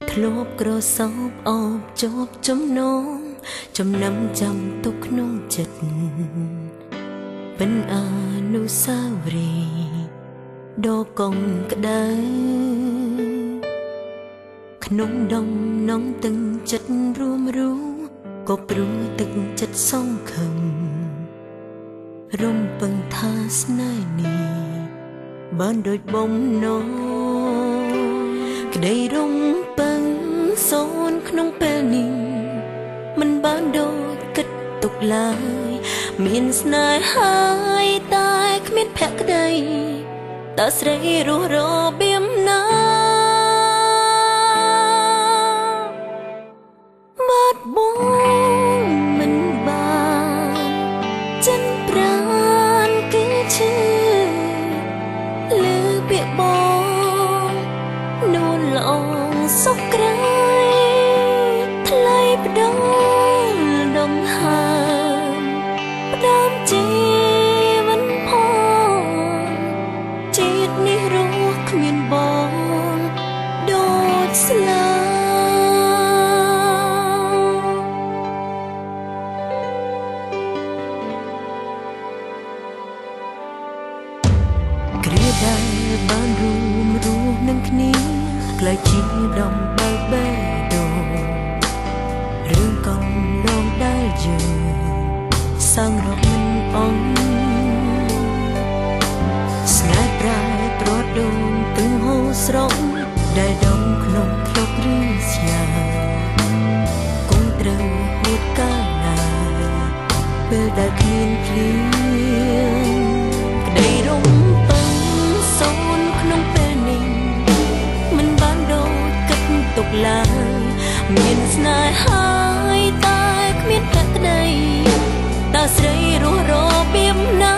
ធ្លាប់ក្រសោបអបជាប់ចំណងចំណាំចាំទុកក្នុងចិត្តបិណ្ឌអនុស្សាវរីយ៍ដ៏កងក្ដៅក្នុងដងនំទឹកចិត្តរួមរូក៏ព្រួយទឹកចិត្តសងខឹងរំពឹងថាស្នេហ៍នេះបានដូចបំណងក្តីរំពឹងសូនក្នុងពេលនេះមិនបានដូចគិតទុកឡើយមានស្នេហាហើយតែគ្មានភក្តីតើស្រីរស់របៀបណាបាត់បង់មិនបានចិនប្រានគឺឈឺលើពាក្យបងនួនល្អងសុខក្រៃថ្លៃផ្ដងដងហើមផ្ដើមជីវិតផងជាតិនេះរស់គ្មានបងដូចស្លាគ្រាដែលបានរួមរស់នឹងគ្នាក្លាយជាដំបើកបេះដូងរឿងកំឡងដែលយើងសាំងរកមិនអងស្នេហ៍ប្រែប្រដូងទឹងហូរស្រង់ដែលដងក្នុងភ្លុកឬស្យាគង់ត្រូវហួតកាលណាពេលដែលគ្មានភ្លៀងក្តីរំពឹងសូនក្នុងពេលនេះមិនបានដូចគិតទុកឡើយមានស្នេហាហើយតែគ្មានភក្តីតើស្រីរស់របៀបណា